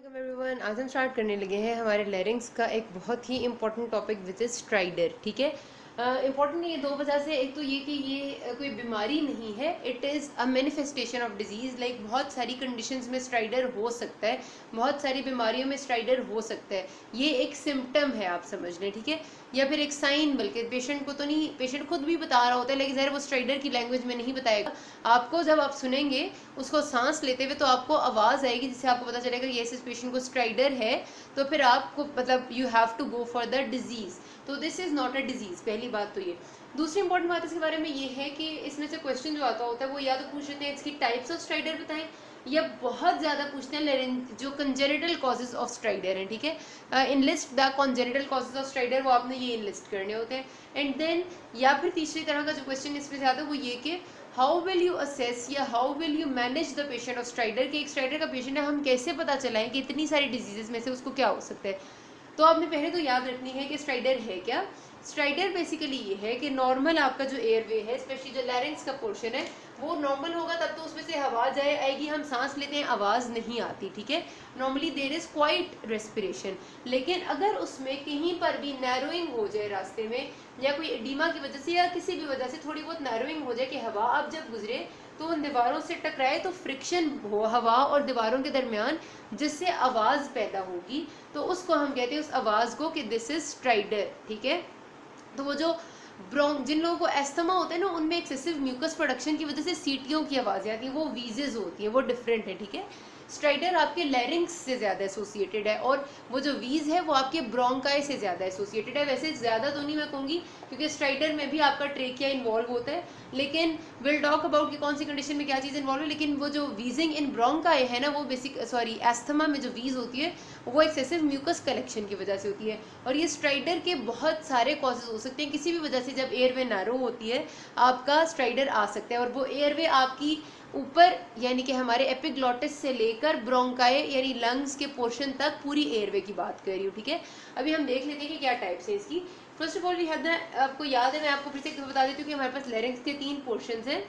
वालेकुम एवरीवन। आज हम स्टार्ट करने लगे हैं हमारे लेरिंग्स का एक बहुत ही important topic which is stridor. ठीक है, इंपॉर्टेंट ये दो वजह से। एक तो ये कि ये कोई बीमारी नहीं है, it is a manifestation of disease. Like बहुत सारी कंडीशंस में स्ट्राइडर हो सकता है, बहुत सारी बीमारियों में स्ट्राइडर हो सकता है। ये एक सिम्टम है, आप समझ लें। ठीक है, या फिर एक साइन, बल्कि पेशेंट को तो नहीं, पेशेंट खुद भी बता रहा होता है, लेकिन ज़ाहिर वो स्ट्राइडर की लैंग्वेज में नहीं बताएगा आपको। जब आप सुनेंगे उसको सांस लेते हुए तो आपको आवाज़ आएगी जिससे आपको पता चलेगा कि इस पेशेंट को स्ट्राइडर है, तो फिर आपको मतलब you have to go for the disease. तो this is not a disease, पहली बात तो ये। दूसरी इंपॉर्टेंट बात इसके बारे में ये है कि इसमें से क्वेश्चन जो आता होता है वो या तो पूछ लेते हैं इसकी टाइप्स ऑफ स्ट्राइडर बताएं, या बहुत ज़्यादा पूछते हैं जो कंजेनिटल कॉजेज ऑफ स्ट्राइडर हैं। ठीक है, enlist the congenital causes of stridor, वो आपने ये इनलिस्ट करने होते हैं। एंड देन या फिर तीसरी तरह का जो क्वेश्चन इसमें से आता है वो ये कि हाउ विल यू असेस या how will you manage the patient of stridor, कि एक स्ट्राइडर का पेशेंट है, हम कैसे पता चलाएं कि इतनी सारी डिजीजेस में से उसको क्या हो सकता है। तो आपने पहले तो याद रखनी है कि स्ट्राइडर है क्या। स्ट्राइडर बेसिकली ये है कि नॉर्मल आपका जो एयरवे है, स्पेशली जो लैरिंक्स का पोर्शन है, वो नॉर्मल होगा तब तो उसमें से हवा आएगी, हम सांस लेते हैं, आवाज़ नहीं आती। ठीक है, normally there is quiet respiration. लेकिन अगर उसमें कहीं पर भी नैरोइंग हो जाए रास्ते में, या कोई एडिमा की वजह से या किसी भी वजह से थोड़ी बहुत नैरोइंग हो जाए कि हवा अब जब गुजरे तो उन दीवारों से टकराए, तो फ्रिक्शन हो हवा और दीवारों के दरमियान, जिससे आवाज़ पैदा होगी, तो उसको हम कहते हैं उस आवाज़ को कि दिस इज़ स्ट्राइडर। ठीक है, तो वो जो जिन लोगों को एस्थमा होता है ना, उनमें एक्सेसिव म्यूकस प्रोडक्शन की वजह से सीटियों की आवाज़ें आती हैं, वो वीजेज होती हैं, वो डिफरेंट है। ठीक है, स्ट्राइडर आपके लैरिंक्स से ज़्यादा एसोसिएटेड है, और वो जो वीज है वो आपके ब्रोंकाई से ज़्यादा एसोसिएटेड है। वैसे ज़्यादा तो नहीं मैं कहूँगी, क्योंकि स्ट्राइडर में भी आपका ट्रेकिया इन्वॉल्व होता है, लेकिन विल टॉक अबाउट कि कौन सी कंडीशन में क्या चीज़ इन्वॉल्व है। लेकिन वो जो वीजिंग इन ब्रोंकाई है ना, वो बेसिक एस्थमा में जो वीज होती है वो एक्सेसिव म्यूकस कलेक्शन की वजह से होती है। और ये स्ट्राइडर के बहुत सारे कॉजेज हो सकते हैं, किसी भी वजह से जब एयरवे नैरो होती है आपका स्ट्राइडर आ सकता है। और वो एयरवे आपकी ऊपर यानी कि हमारे एपिग्लॉटिस से लेकर ब्रोंकाई यानी लंग्स के पोर्शन तक पूरी एयरवे की बात कर रही हूँ। ठीक है, अभी हम देख लेते हैं कि क्या टाइप्स है इसकी। First of all we have the, आपको याद है, मैं आपको फिर से बता देती हूँ कि हमारे पास लैरिंक्स के 3 पोर्शंस हैं।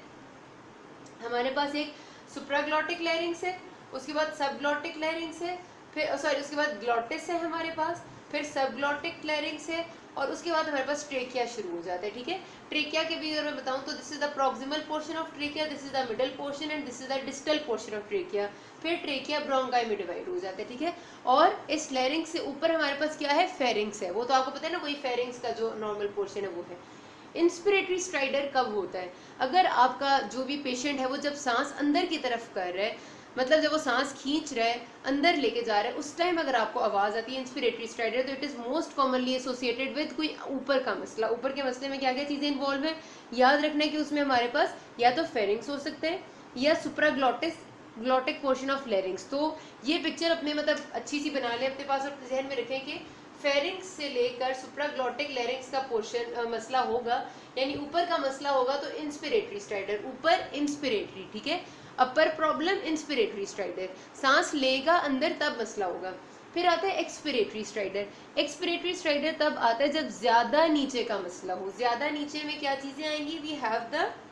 हमारे पास एक सुप्राग्लॉटिक लैरिंक्स है, उसके बाद सबग्लॉटिक लैरिंक्स है, फिर उसके बाद ग्लॉटिस है हमारे पास, फिर सबग्लॉटिक लैरिंक्स है, और उसके बाद हमारे पास ट्रेकिया शुरू हो जाता है। ठीक है, ट्रेकिया के भी अगर मैं बताऊं तो this is the proximal portion of trachea, this is the middle portion and this is the distal portion of trachea. फिर ट्रेकिया ब्रोंकाई में डिवाइड हो जाता है। ठीक है, और इस लैरिंक्स से ऊपर हमारे पास क्या है, फेरिंक्स है। वो तो आपको पता है ना, कोई फेरिंक्स का जो नॉर्मल पोर्शन है वो है। इंस्पिरेटरी स्ट्राइडर कब होता है, अगर आपका जो भी पेशेंट है वो जब सांस अंदर की तरफ कर रहा है, मतलब जब वो सांस खींच रहा है, अंदर लेके जा रहा है, उस टाइम अगर आपको आवाज़ आती है इंस्पिरेटरी स्ट्राइडर, तो it is most commonly associated with कोई ऊपर का मसला। ऊपर के मसले में क्या क्या चीज़ें इन्वॉल्व है, याद रखना है कि उसमें हमारे पास या तो फेरिंग्स हो सकते हैं या supraglottis glottic portion of larynx. तो ये पिक्चर अपने मतलब अच्छी सी बना लें अपने पास, और जहन में रखें कि फेरिंग्स से लेकर सुप्राग्लॉटिक लेरिंग्स का पोर्शन मसला होगा, यानी ऊपर का मसला होगा तो इंस्पिरेटरी स्ट्राइडर, ऊपर इंस्पिरेटरी। ठीक है, अपर प्रॉब्लम इंस्पिरेटरी स्ट्राइडर, सांस लेगा अंदर तब मसला होगा। फिर आता है एक्सपिरेटरी स्ट्राइडर। एक्सपिरेटरी स्ट्राइडर तब आता है जब ज्यादा नीचे का मसला हो। ज्यादा नीचे में क्या चीजें आएंगी, we have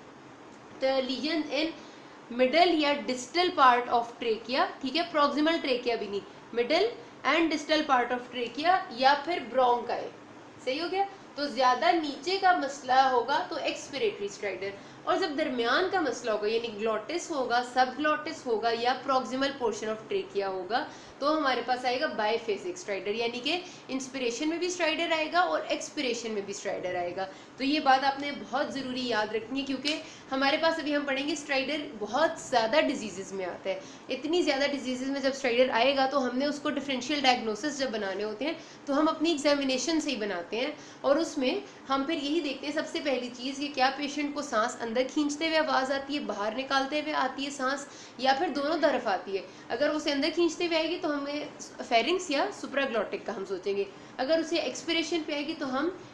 the lesion in middle या डिस्टल पार्ट ऑफ ट्रेकिया। ठीक है, प्रॉक्सिमल ट्रेकिया भी नहीं, middle and distal part of trachea, या फिर ब्रोंकाई। सही हो गया, तो ज्यादा नीचे का मसला होगा तो एक्सपिरेटरी स्ट्राइडर, और जब दरमियान का मसला होगा यानी ग्लॉटिस होगा, सब ग्लॉटिस होगा या प्रॉक्सिमल पोर्शन ऑफ ट्रेकिया होगा, तो हमारे पास आएगा बायफेसिक स्ट्राइडर, यानी कि इंस्पिरेशन में भी स्ट्राइडर आएगा और एक्सपिरेशन में भी स्ट्राइडर आएगा। तो ये बात आपने बहुत ज़रूरी याद रखनी है, क्योंकि हमारे पास अभी हम पढ़ेंगे स्ट्राइडर बहुत ज़्यादा डिजीज़ में आता है। इतनी ज़्यादा डिजीज़ में जब स्ट्राइडर आएगा तो हमने उसको डिफरेंशियल डायग्नोसिस जब बनाने होते हैं तो हम अपनी एग्जामिनेशन से ही बनाते हैं, और उसमें हम फिर यही देखते हैं सबसे पहली चीज़ कि क्या पेशेंट को सांस अंदर खींचते हुए आवाज़ आती है, बाहर निकालते हुए आती है सांस, या फिर दोनों तरफ आती है। अगर उसे अंदर खींचते हुए आएगी तो हमें फेरिंग्स या सुप्राग्लॉटिक का हम सोचेंगे, अगर उसे एक्सपिरेशन पे आएगी तो हम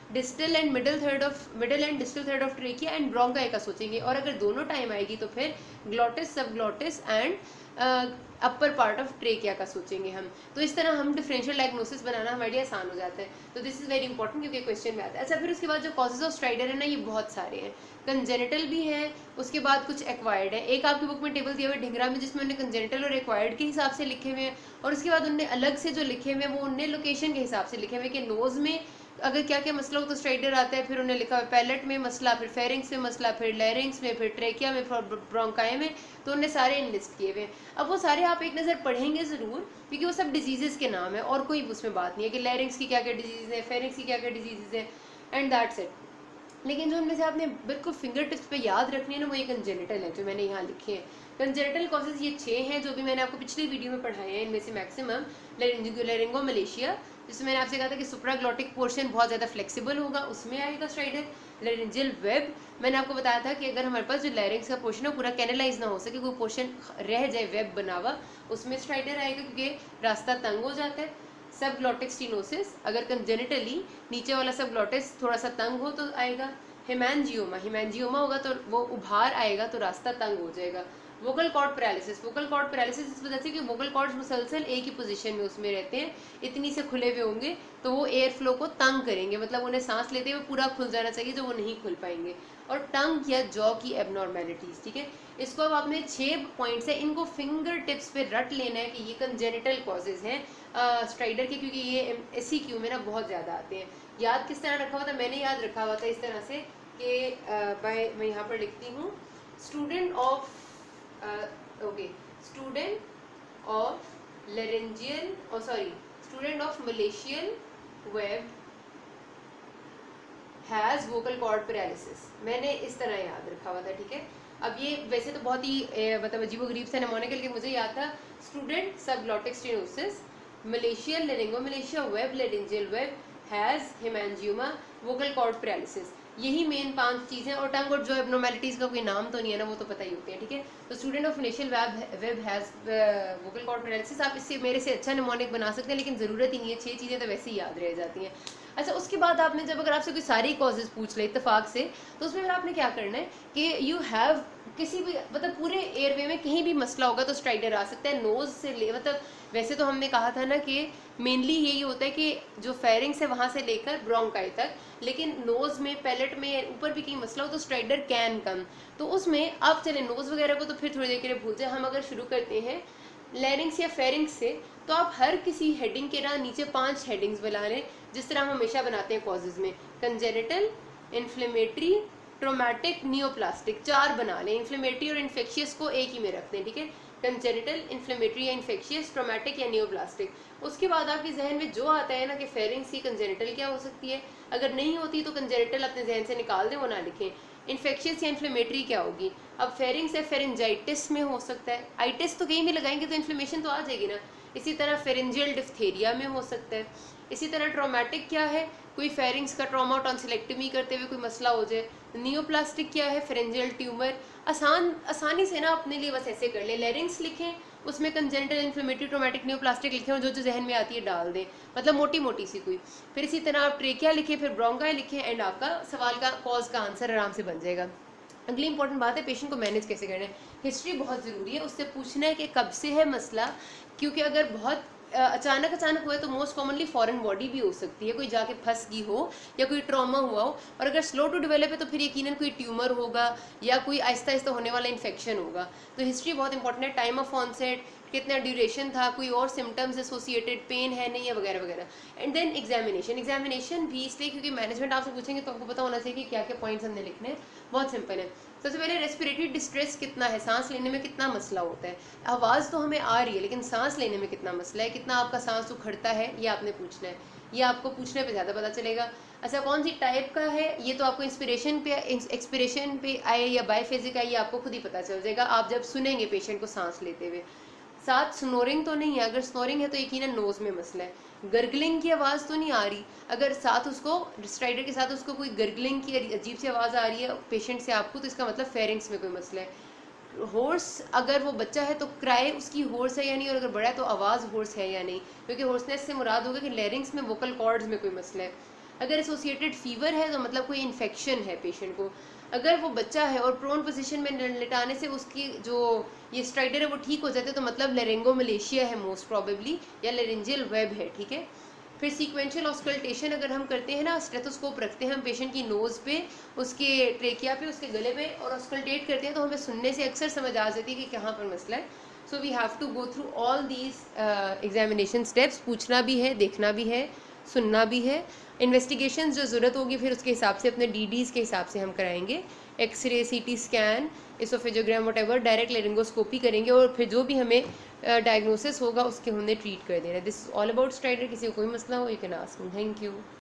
distal and middle and distal third of trachea and bronchi का सोचेंगे, और अगर दोनों टाइम आएगी तो फिर glottis, subglottis and upper part of trachea का सोचेंगे हम। तो इस तरह हम डिफरेंशियल डायग्नोसिस बनाना हमारे लिए आसान हो जाता है। तो दिस इज वेरी इंपॉर्टेंट क्योंकि क्वेश्चन में आता है। अच्छा, फिर उसके बाद जो कॉजेज ऑफ स्ट्राइडर है ना, ये बहुत सारे हैं। कंजेनिटल भी है, उसके बाद कुछ एक्वायर्ड है। एक आपकी बुक में टेबल दिया हुआ है ढिंगरा में, जिसमें उन्होंने कंजेनिटल और एक्वायर्ड के हिसाब से लिखे हुए हैं, और उसके बाद उन्होंने अलग से जो लिखे हुए हैं वो उन्होंने लोकेशन के हिसाब से लिखे हुए हैं कि नोज में अगर क्या क्या मसला हो तो स्ट्राइडर आता है, फिर उन्हें लिखा हुआ पैलेट में मसला, फिर फेरिंग्स में मसला, फिर लैरिंग्स में, फिर ट्रेकिया में, फिर ब्रोंकाई में, तो उन्हें सारे इनलिस्ट किए हुए हैं। अब वो सारे आप एक नज़र पढ़ेंगे ज़रूर, क्योंकि वो सब डिजीज़ के नाम है और कोई उसमें बात नहीं है कि लैरिंग्स की क्या क्या डिजीज़ है, फेरिंग्स की क्या क्या डिजीज़ है, एंड दैट्स इट। लेकिन जो उनमें से आपने बिल्कुल फिंगर टिप्स पे याद रखनी है ना, वो ये कंजेनिटल है जो मैंने यहाँ लिखे हैं। कंजेनिटल कॉजेज ये 6 हैं जो भी मैंने आपको पिछली वीडियो में पढ़ाए हैं। इनमें से मैक्सिमम लैरिंगोमलेशिया, जिसमें मैंने आपसे कहा था कि सुप्राग्लॉटिक पोर्शन बहुत ज़्यादा फ्लेक्सिबल होगा, उसमें आएगा स्ट्राइडर। लैरिंजियल वेब, मैंने आपको बताया था कि अगर हमारे पास जो लैरिंग्स का पोर्शन है पूरा कैनलाइज ना हो सके, कोई पोर्शन रह जाए वेब बना हुआ, उसमें स्ट्राइडर आएगा क्योंकि रास्ता तंग हो जाता है। सब ग्लॉटिक स्टीनोसिस, अगर कंजेनिटली नीचे वाला सब ग्लॉटिस थोड़ा सा तंग हो तो आएगा। हिमैंजियोमा होगा तो वो उभार आएगा तो रास्ता तंग हो जाएगा। वोकल कॉर्ड पैरालिसिस इस वजह से कि वोकल कॉर्ड्स मुसलसल एक ही पोजीशन में उसमें रहते हैं, इतनी से खुले हुए होंगे तो वो एयर फ्लो को तंग करेंगे, मतलब उन्हें सांस लेते हुए पूरा खुल जाना चाहिए जो वो नहीं खुल पाएंगे। और टंग या जॉ की एबनॉर्मेलिटीज, ठीक है। इसको अब आपने 6 पॉइंट्स है, इनको फिंगर टिप्स पे रट लेना है कि ये कंजेनिटल कॉजेज हैं स्ट्राइडर के, क्योंकि ये SCQ में ना बहुत ज़्यादा आते हैं। याद किस तरह रखा हुआ था? मैंने याद रखा हुआ था इस तरह से कि मैं यहाँ पर लिखती हूँ student of student of Malaysian web has vocal cord paralysis, मैंने इस तरह याद रखा हुआ था, ठीक है। अब ये वैसे तो बहुत ही मतलब अजीबोगरीब सा नेमोनिकल के मुझे याद था, student subglottic stenosis, Malaysian laryngomalacia web, laryngeal web, has hemangioma, vocal cord paralysis, यही मेन 5 चीज़ें। और टंग और जो एबनॉर्मेलिटीज़ का कोई नाम तो नहीं है ना, वो तो पता ही होते हैं, ठीक है। तो student of Malaysian web has vocal cord paralysis, आप इससे मेरे से अच्छा निमोनिक बना सकते हैं, लेकिन ज़रूरत ही नहीं है, 6 चीज़ें तो वैसे ही याद रह जाती हैं। अच्छा, उसके बाद आपने जब अगर आपसे कोई सारी कॉजेज पूछ ले इत्तेफाक से, तो उसमें फिर आपने क्या करना है कि यू हैव किसी भी मतलब पूरे एयरवे में कहीं भी मसला होगा तो स्ट्राइडर आ सकता है। नोज से ले मतलब वैसे तो हमने कहा था ना कि मेनली यही होता है कि जो फेरिंग्स है वहाँ से लेकर ब्रोंकाई तक, लेकिन नोज में, पैलेट में, ऊपर भी कहीं मसला हो तो स्ट्राइडर कैन कम। तो उसमें आप चले नोज वगैरह को तो फिर थोड़ी देर के लिए भूल जाए, हम अगर शुरू करते हैं लैरिंग्स या फेरिंग्स से, तो आप हर किसी हेडिंग के ना नीचे 5 हेडिंग्स बना लें, जिस तरह हम हमेशा बनाते हैं कॉजेज में, कंजेनिटल, इन्फ्लेमेटरी, ट्रोमेटिक, नियोप्लास्टिक, 4 बना लें। इन्फ्लेमेटरी और इन्फेक्शियस को एक ही में रखते हैं, ठीक है। कंजेनिटल, इन्फ्लेमेटरी या इन्फेक्शियस, ट्रोमेटिक या नियोप्लास्टिक। उसके बाद आपके जहन में जो आता है ना कि फेरिंग्स की कंजेनिटल क्या हो सकती है, अगर नहीं होती तो कंजेनिटल अपने जहन से निकाल दें, वो ना लिखें। इन्फेक्शियस या इन्फ्लेमेटरी क्या होगी? अब फेरिंग्स है, फेरिंजाइटिस में हो सकता है, आइटिस तो कहीं भी लगाएंगे तो इन्फ्लेमेशन तो आ जाएगी ना। इसी तरह फेरिंजियल डिफ्थेरिया में हो सकता है। इसी तरह ट्रोमेटिक क्या है? कोई फेरिंग्स का ट्रॉमा, टॉन्सिलेक्टमी करते हुए कोई मसला हो जाए। नियोप्लास्टिक क्या है? Pharyngeal tumour. आसानी से ना अपने लिए बस ऐसे कर ले, लैरिंग्स लिखें, उसमें कंजेनिटल, इन्फ्लेमेटरी, ट्रोमेटिक, नियोप्लास्टिक लिखें और जो जो जहन में आती है डाल दें, मतलब मोटी मोटी सी कोई। फिर इसी तरह आप ट्रेकिया लिखें, फिर ब्रोंकाई लिखें, एंड आपका सवाल का कॉज का आंसर आराम से बन जाएगा। अगली इंपॉर्टेंट बात है पेशेंट को मैनेज कैसे करना है। हिस्ट्री बहुत ज़रूरी है, उससे पूछना है कि कब से है मसला, क्योंकि अगर बहुत अचानक हुआ है तो मोस्ट कॉमनली फॉरेन बॉडी भी हो सकती है, कोई जाके फंस गई हो या कोई ट्रॉमा हुआ हो। और अगर स्लो टू डेवलप है तो फिर यकीनन कोई ट्यूमर होगा या कोई आहिस्ता आहिस्ता होने वाला इन्फेक्शन होगा। तो हिस्ट्री बहुत इंपॉर्टेंट है, टाइम ऑफ ऑनसेट, कितना ड्यूरेशन था, कोई और सिम्टम्स एसोसिएटेड, पेन है नहीं है, वगैरह वगैरह। एंड देन एग्जामिनेशन भी इसलिए क्योंकि मैनेजमेंट आपसे पूछेंगे तो आपको पता होना चाहिए कि क्या क्या पॉइंट्स हमने लिखने हैं। बहुत सिंपल है। सबसे पहले रेस्पिरेटरी डिस्ट्रेस कितना है, सांस लेने में कितना मसला होता है। आवाज़ तो हमें आ रही है लेकिन सांस लेने में कितना मसला है, कितना आपका सांस उखड़ता है, ये आपने पूछना है। ये आपको पूछने पे ज़्यादा पता चलेगा। अच्छा, कौन सी टाइप का है, ये तो आपको एक्सपिरेशन पे आए या बायफेजिक आए, ये आपको खुद ही पता चल जाएगा आप जब सुनेंगे पेशेंट को सांस लेते हुए। साथ स्नोरिंग तो नहीं है, अगर स्नोरिंग है तो यकीनन नोज में मसला है। गर्गलिंग की आवाज़ तो नहीं आ रही, अगर साथ उसको स्ट्राइडर के साथ उसको कोई गर्गलिंग की अजीब सी आवाज़ आ रही है पेशेंट से आपको, तो इसका मतलब फेरिंग्स में कोई मसला है। होर्स, अगर वो बच्चा है तो क्राई उसकी होर्स है या नहीं, और अगर बड़ा है तो आवाज़ होर्स है या नहीं, क्योंकि होर्सनेस से मुराद होगा कि लैरिंग्स में वोकल कॉर्ड्स में कोई मसला है। अगर एसोसिएटेड फीवर है तो मतलब कोई इन्फेक्शन है पेशेंट को। अगर वो बच्चा है और प्रोन पोजीशन में लेटाने से उसकी जो ये स्ट्राइडर है वो ठीक हो जाते हैं तो मतलब लेरिंगोमलेशिया है मोस्ट प्रोबेबली, या लेरिंजियल वेब है, ठीक है। फिर सीक्वेंशियल ऑस्कल्टेशन अगर हम करते हैं ना, स्टेथोस्कोप रखते हैं हम पेशेंट की नोज़ पे, उसके ट्रेकिया पे, उसके गले पे, और ऑस्कल्टेट करते हैं तो हमें सुनने से अक्सर समझ आ जाती है कि कहाँ पर मसला है। So we have to go through all these examination steps, पूछना भी है, देखना भी है, सुनना भी है। इन्वेस्टिगेशन जो ज़रूरत होगी फिर उसके हिसाब से अपने डीडीज़ के हिसाब से हम कराएंगे, x ray, CT scan, oesophagogram, whatever, direct laryngoscopy करेंगे, और फिर जो भी हमें डायग्नोसिस होगा उसके हमने ट्रीट कर देना है। This all about stridor. किसी को कोई मसला हो you can ask me. Thank you.